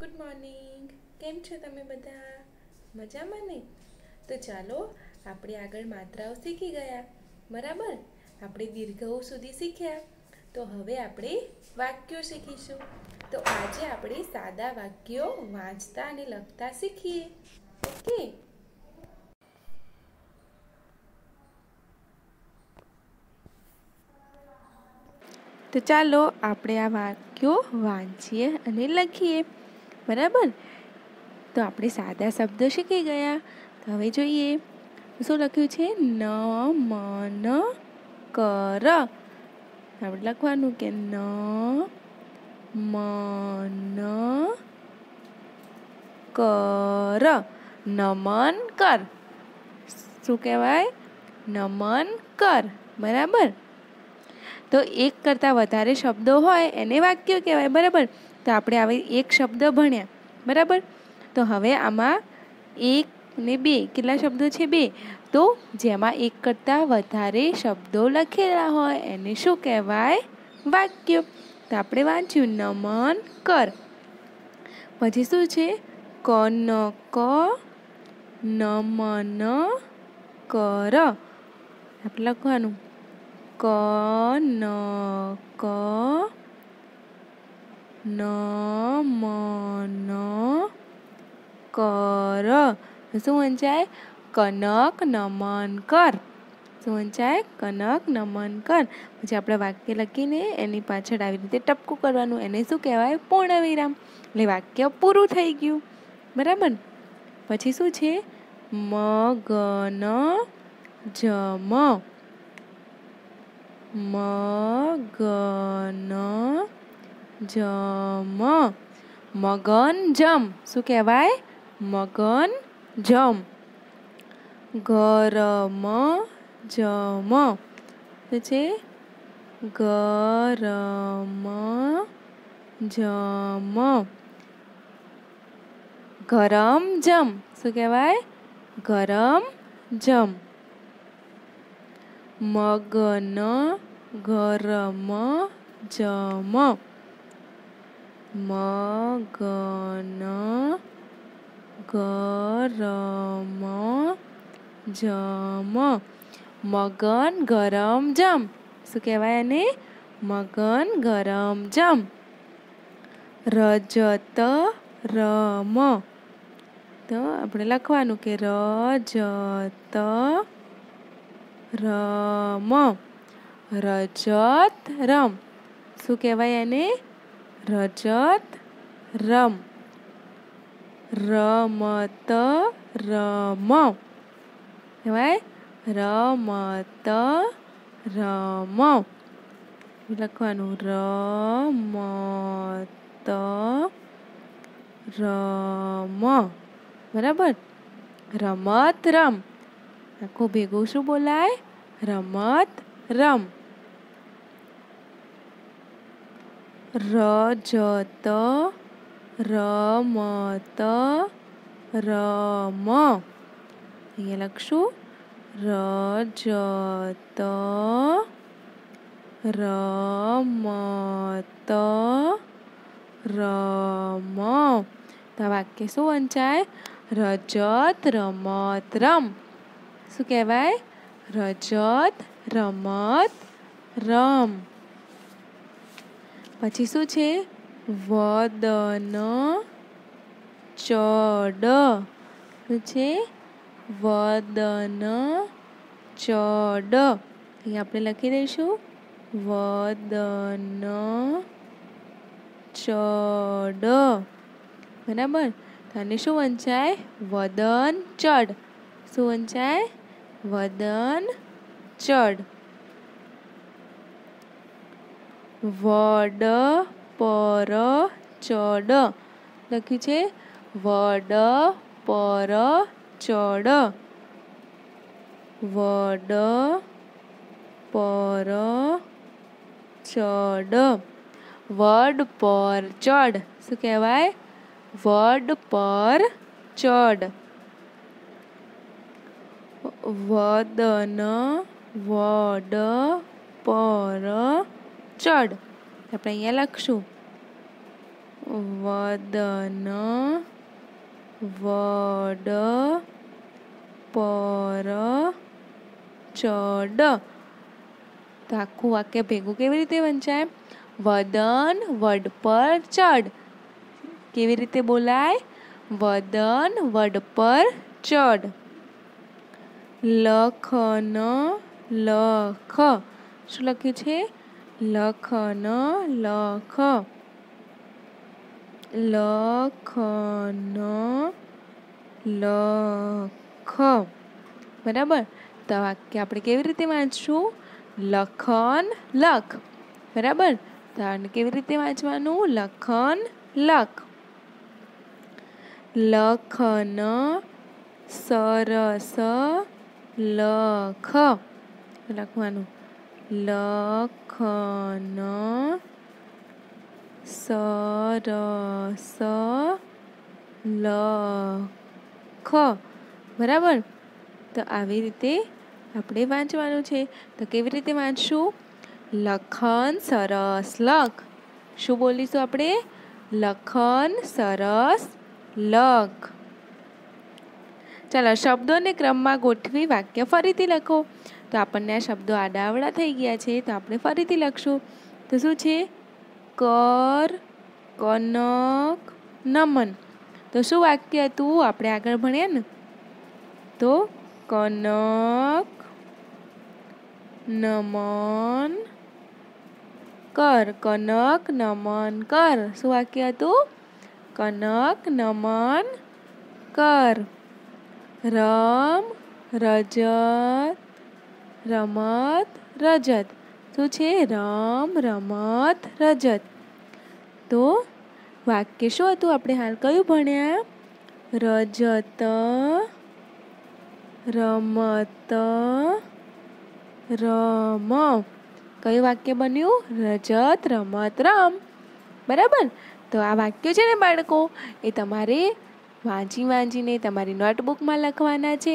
Good morning. કેમ છો તમે બધા? મજામાં ને? તો ચાલો આપણે આગળ માત્રાઓ શીખી ગયા, બરાબર? આપણે દીર્ઘઓ સુધી શીખ્યા. તો હવે આપણે વાક્યો શીખીશું. તો આજે આપણે સાદા વાક્યો વાંચતા અને લખતા શીખીએ. ઓકે? તો ચાલો આપણે આ વાક્યો વાંચીએ અને લખીએ, બરાબર? તો આપણે સાદા શબ્દો શીખી ગયા. તો હવે જોઈએ શું લખ્યું છે. નમન કર. આપણે લખવાનું કે નમન કર. નમન કર. શું કહેવાય? નમન કર, બરાબર? તો એક કરતાં વધારે શબ્દો હોય એને વાક્ય કહેવાય, બરાબર? તો આપણે હવે એક શબ્દ ભણ્યા, બરાબર? તો હવે આમાં એક ને બે કેટલા શબ્દો છે? બે. તો જેમાં એક કરતાં વધારે શબ્દો લખેલા હોય એને શું કહેવાય? વાક્ય. તો આપણે વાંચ્યું નમન કર. પછી શું છે? કનક નમન કર. આપણે લખવાનું કનક નમન કર. શું વંચાય? કનક નમન કર. શું વંચાય? કનક નમન કર. પછી આપણે વાક્ય લખીને એની પાછળ આવી રીતે ટપકું કરવાનું, એને શું કહેવાય? પૂર્ણ વિરામ. એટલે વાક્ય પૂરું થઈ ગયું, બરાબર? પછી શું છે? મગન જમ. મગન જમ. મગન જમ. શું કહેવાય? મગન જમ. ગરમ જમ. શું છે? ગરમ જમ. ગરમ જમ. શું કહેવાય? ગરમ જમ. મગન ગરમ જમ. મગન ગરમ જમ. મગન ગરમ જમ. શું કહેવાય આને? મગન ગરમ જમ. રજત રમ. તો આપણે લખવાનું કે રજત રમ. રજત રમ. શું કહેવાય આને? રજત રમ. રમત રમ. કહેવાય? રમત રમ. લખવાનું રમત રમ, બરાબર? રમત રમ. આખું ભેગું શું બોલાય? રમત રમ. રજત રમત રમ. અહીંયા લખશું રજત રમત રમ. તો વાક્ય શું વંચાય? રજત રમત રમ. શું કહેવાય? રજત રમત રમ. પછી શું છે? વદન ચડ. શું છે? વદન ચડ. અહીં આપણે લખી દઈશું વદન ચડ, બરાબર? તો આને શું વંચાય? વદન ચડ. શું વંચાય? વદન ચડ. વડ પર ચડ. લખ્યું છે વડ પર ચડ. વડ પર ચડ. વડ પર ચડ. શું કહેવાય? વડ પર ચડ. વદન વડ પર ચડ. આપણે અહીંયા લખશું વદન વડ પર ચડ. તો આખું વાક્ય ભેગું કેવી રીતે વંચાય? વદન વડ પર ચડ. કેવી રીતે બોલાય? વદન વડ પર ચડ. લખન લખ. શું લખ્યું છે? લખન લખ. લખન લખ. બરાબર. તો વાક્ય આપણે કેવી રીતે વાંચશું? લખન લખ. બરાબર. તો આને કેવી રીતે વાંચવાનું? લખન લખ. લખન સરસ લખ. લખવાનું લખન સરસ લખ. બરાબર. તો આવી રીતે આપણે વાંચવાનું છે. તો કેવી રીતે વાંચશું? લખન સરસ લખ. શું બોલીશું આપણે? લખન સરસ લખ. ચાલો, શબ્દોને ક્રમમાં ગોઠવી વાક્ય ફરીથી લખો. તો આપણને આ શબ્દો આડાઅવળા થઈ ગયા છે, તો આપણે ફરીથી લખશું. તો શું છે? કર, કનક, નમન. તો શું વાક્ય હતું? આપણે આગળ ભણ્યા ને. તો કનક નમન કર. કનક નમન કર. શું વાક્ય હતું? કનક નમન કર. રમ રજત રમત રજત. શું છે? રમ રમત રજત. તો વાક્ય શું હતું? આપણે હાલ કયું ભણ્યા? રજત રમત રમ. કયું વાક્ય બન્યું? રજત રમત રમ. બરાબર. તો આ વાક્ય છે ને બાળકો, એ તમારે વાંચીને તમારી નોટબુકમાં લખવાના છે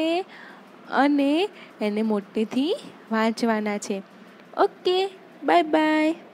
અને એને મોટેથી વાંચવાના છે. Okay, bye by.